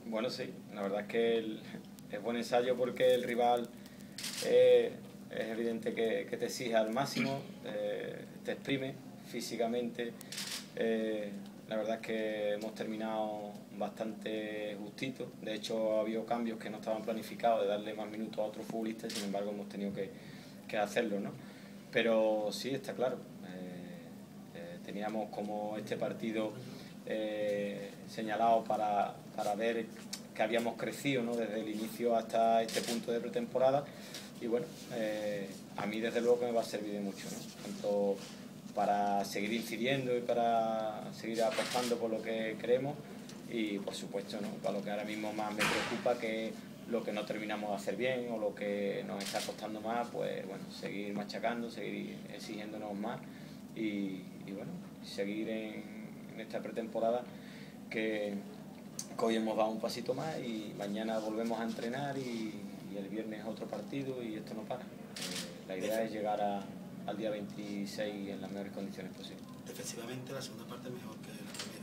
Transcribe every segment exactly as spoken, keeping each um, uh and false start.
Bueno, sí, la verdad es que el, es buen ensayo porque el rival eh, es evidente que, que te exige al máximo, eh, te exprime físicamente. Eh, la verdad es que hemos terminado bastante justito. De hecho, ha habido cambios que no estaban planificados de darle más minutos a otros futbolistas, sin embargo, hemos tenido que, que hacerlo, ¿no? Pero sí, está claro. Eh, eh, teníamos como este partido eh, señalado para, para ver que habíamos crecido, ¿no?, desde el inicio hasta este punto de pretemporada. Y bueno, eh, a mí desde luego que me va a servir de mucho, ¿no? Tanto para seguir incidiendo y para seguir apostando por lo que queremos y por supuesto, ¿no?, para lo que ahora mismo más me preocupa, que lo que no terminamos de hacer bien o lo que nos está costando más, pues bueno, seguir machacando, seguir exigiéndonos más y, y bueno, seguir en, en esta pretemporada que, que hoy hemos dado un pasito más y mañana volvemos a entrenar y, y el viernes otro partido y esto no para. Eh, la idea es llegar a, al día veintiséis en las mejores condiciones posibles. Defensivamente la segunda parte es mejor que la primera.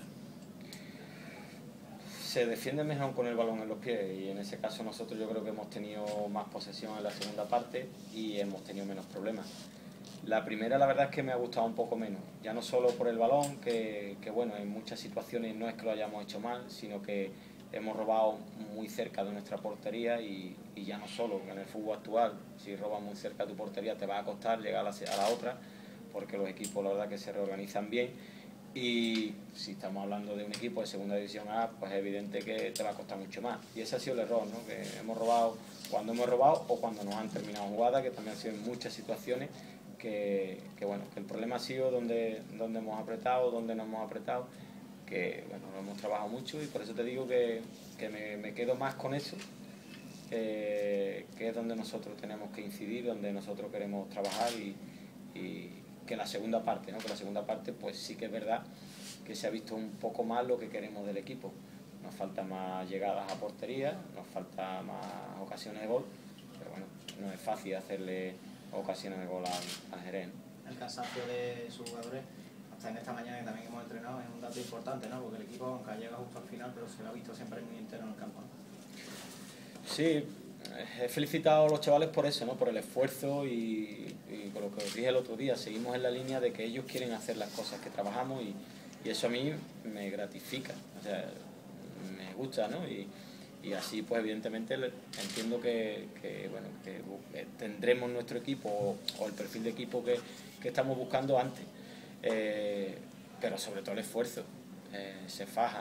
Se defiende mejor con el balón en los pies y en ese caso nosotros yo creo que hemos tenido más posesión en la segunda parte y hemos tenido menos problemas. La primera la verdad es que me ha gustado un poco menos, ya no solo por el balón, que, que bueno, en muchas situaciones no es que lo hayamos hecho mal, sino que hemos robado muy cerca de nuestra portería y, y ya no solo, en el fútbol actual, si robas muy cerca de tu portería te va a costar llegar a la, a la otra, porque los equipos la verdad que se reorganizan bien y si estamos hablando de un equipo de segunda división A, pues es evidente que te va a costar mucho más. Y ese ha sido el error, ¿no?, que hemos robado cuando hemos robado o cuando nos han terminado jugadas, que también ha sido en muchas situaciones. Que, que bueno, que el problema ha sido donde, donde hemos apretado, donde no hemos apretado, que bueno, lo hemos trabajado mucho y por eso te digo que, que me, me quedo más con eso, eh, que es donde nosotros tenemos que incidir, donde nosotros queremos trabajar y, y que la segunda parte, ¿no? Que la segunda parte pues sí que es verdad que se ha visto un poco más lo que queremos del equipo. Nos falta más llegadas a portería, nos falta más ocasiones de gol, pero bueno, no es fácil hacerle ocasiones de gol al, al Jerez. El cansancio de sus jugadores, hasta en esta mañana que también hemos entrenado, es un dato importante, ¿no? Porque el equipo, aunque ha llegado justo al final, pero se lo ha visto siempre muy entero en el campo, ¿no? Sí, he felicitado a los chavales por eso, ¿no?, por el esfuerzo y, y con lo que os dije el otro día, seguimos en la línea de que ellos quieren hacer las cosas que trabajamos y, y eso a mí me gratifica, o sea, me gusta, ¿no? Y, y así pues evidentemente entiendo que, que, bueno, que tendremos nuestro equipo o, o el perfil de equipo que, que estamos buscando antes, eh, pero sobre todo el esfuerzo, eh, se faja.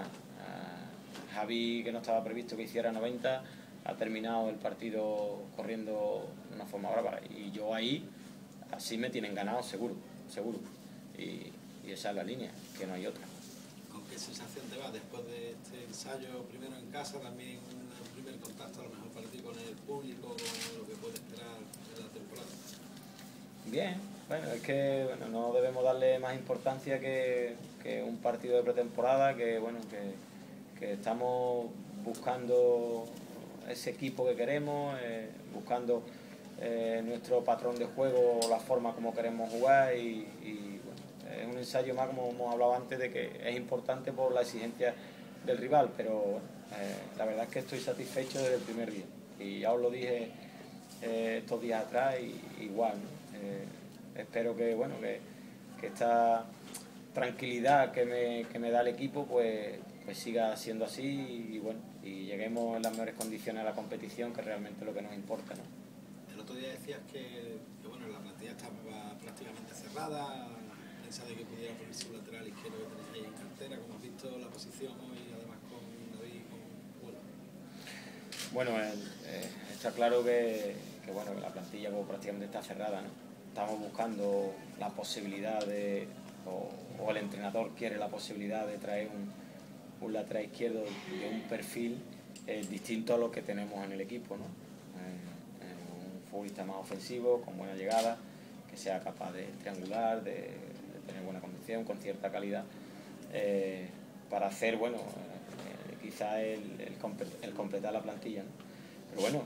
A Javi, que no estaba previsto que hiciera noventa, ha terminado el partido corriendo de una forma brava y yo ahí así me tienen ganado seguro, seguro y, y esa es la línea, que no hay otra. ¿Con qué sensación te vas después de este ensayo, primero en casa, también un primer contacto a lo mejor para ti con el público, con lo que puede esperar en la temporada? Bien, bueno, es que bueno, no debemos darle más importancia que, que un partido de pretemporada, que bueno, que, que estamos buscando ese equipo que queremos, eh, buscando eh, nuestro patrón de juego, la forma como queremos jugar y, y bueno, es un ensayo más, como hemos hablado antes, de que es importante por la exigencia del rival, pero bueno, eh, la verdad es que estoy satisfecho desde el primer día y ya os lo dije eh, estos días atrás y igual, ¿no? eh, espero que bueno que, que esta tranquilidad que me, que me da el equipo pues, pues siga siendo así y, y bueno y lleguemos en las mejores condiciones a la competición, que realmente es lo que nos importa, ¿no? El otro día decías que, que bueno, la plantilla estaba prácticamente cerrada, pensa de que pudiera ponerse un lateral izquierdo que tenéis ahí en cartera. ¿Cómo has visto la posición hoy, además con David y con Bueno? Bueno, el, eh, está claro que, que, bueno, que la plantilla pues, prácticamente está cerrada, ¿no? Estamos buscando la posibilidad de, o, o el entrenador quiere la posibilidad de traer un, un lateral izquierdo de un perfil eh, distinto a lo que tenemos en el equipo, ¿no? Eh, eh, un futbolista más ofensivo, con buena llegada, que sea capaz de triangular, de, de tener buena condición, con cierta calidad, eh, para hacer, bueno, eh, quizá el, el, el completar la plantilla, ¿no? Pero bueno,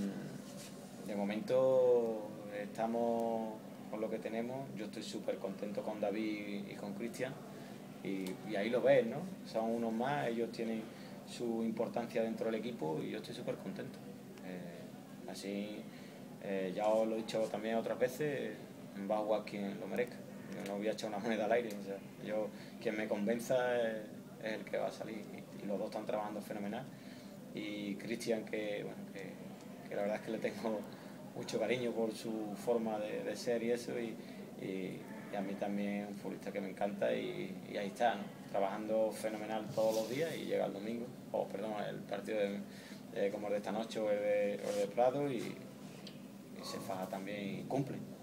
de momento estamos con lo que tenemos. Yo estoy súper contento con David y con Cristian y, y ahí lo ves, ¿no? Son unos más, ellos tienen su importancia dentro del equipo y yo estoy súper contento. Eh, así, eh, ya os lo he dicho también otras veces, va a jugar quien lo merezca. Yo no voy a echar una moneda al aire. O sea, yo, quien me convenza es, es el que va a salir y, y los dos están trabajando fenomenal. Y Cristian, que, bueno, que, que la verdad es que le tengo mucho cariño por su forma de, de ser y eso, y, y, y a mí también un futbolista que me encanta y, y ahí está, ¿no? Trabajando fenomenal todos los días y llega el domingo, o perdón, el partido de, de, como el de esta noche o el de, o el de Prado y, y se faja también y cumple.